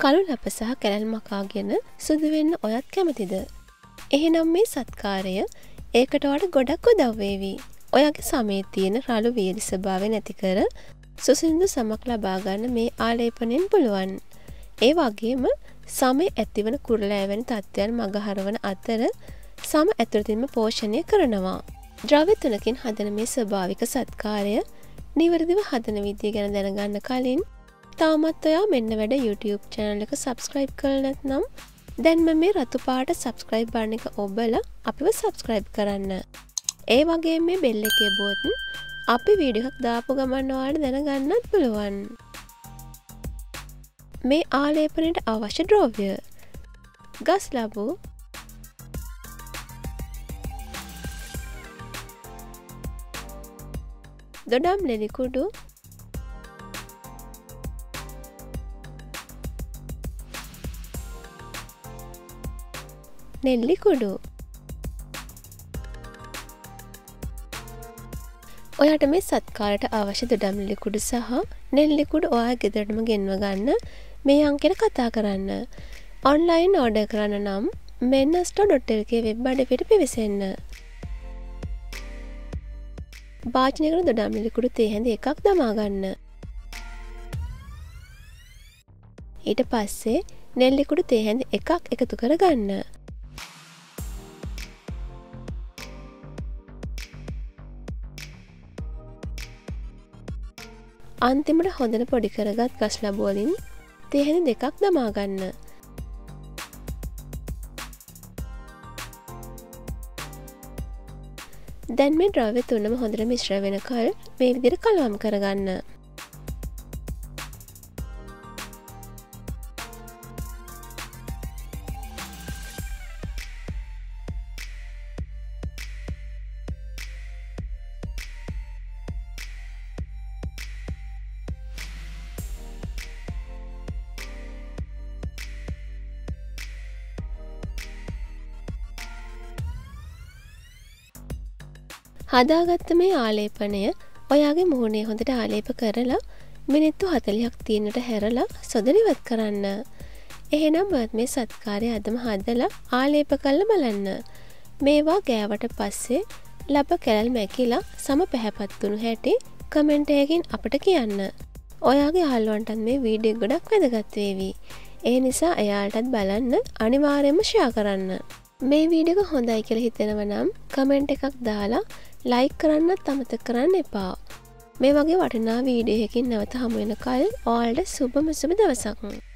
කළු ලප සහ කැරල් මකාගෙන සුදු වෙන්න ඔයත් කැමතිද? එහෙනම් මේ සත්කාරය ඒකට වඩා ගොඩක් උදව් වේවි. ඔයාගේ සමේ තියෙන රළු වීර්ය ස්වභාවය නැති කර සුසිඳු සමක් ලබා ගන්න මේ ආලේපනයෙන් පුළුවන්. ඒ වගේම සමේ ඇතිවන කුරුලෑ වැනි තත්ත්වයන් මගහරවන අතර සම ඇතුළතින්ම පෝෂණය කරනවා. ද්‍රව්‍ය තුනකින් හදන මේ ස්වභාවික සත්කාරය නිවැරදිව හදන විදිය ගැන දැනගන්න කලින් තාමත් ඔයා මෙන්න වැඩ YouTube channel එක subscribe කරලා නැත්නම් දැන්ම මේ රතු පාට subscribe බටන් එක ඔබලා අපිව subscribe කරන්න. ඒ වගේම මේ bell එකේ බොත් අපි වීඩියෝ එකක් දාපු ගමන් ඔයාලට දැනගන්නත් පුළුවන්. මේ ආලේපනයට අවශ්‍ය ද්‍රව්‍ය ගස් ලැබු දොඩම් ලෙලි කුඩු නෙල්ලි කුඩු ඔයාට මේ සත්කාරයට අවශ්‍ය දොඩම් ලෙලි කුඩු සහ නෙල්ලි කුඩු ඔයා ගෙදරටම ගෙන්ව ගන්න මේ අංකයට කතා කරන්න. ඔන්ලයින් ඕඩර් කරන්න නම් mennasto.lk වෙබ් අඩවියට පිවිසෙන්න. භාජනයකට දොඩම් ලෙලි කුඩු තේ හැඳි එකක් දමා ගන්න. ඊට පස්සේ නෙල්ලි කුඩු තේ හැඳි එකක් එකතු කර ගන්න. අන්තිමට හොඳට පොඩි කරගත් ගස් ලැබු වලින් තේ හැඳි දෙකක් දමා ගන්න. දැන් මේ ද්‍රව්‍ය තුනම හොඳට මිශ්‍ර වෙනකල් මේ විදිහට කලවම් කරගන්න. හදාගත්ත මේ ආලේපනය ඔයාගේ මුහුණේ හොඳට ආලේප කරලා මිනිත්තු 40ක් තියෙනට හැරලා සොඳ ඉවත් කරන්න. එහෙනම් ඔයත් මේ සත්කාරය අදම හදලා ආලේප කරලා බලන්න. මේවා ගෑවට පස්සේ ලබ කැලල් මැකිලා සම පැහැපත් වුණු හැටි කමෙන්ට් එකකින් අපට කියන්න. ඔයාගේ අහල්වන්ටත් මේ වීඩියෝ ගොඩක් වැදගත් වේවි. ඒ නිසා එයාලටත් බලන්න අනිවාර්යයෙන්ම ෂෙයා කරන්න. මේ වීඩියෝ එක හොඳයි කියලා හිතෙනවා නම් කමෙන්ට් එකක් දාලා ලයික් කරන්නත් අමතක කරන්න එපා. මේ වගේ වටිනා වීඩියෝ එකකින් නැවත හමු වෙනකල් ඔයාලට සුබම සුබ දවසක්.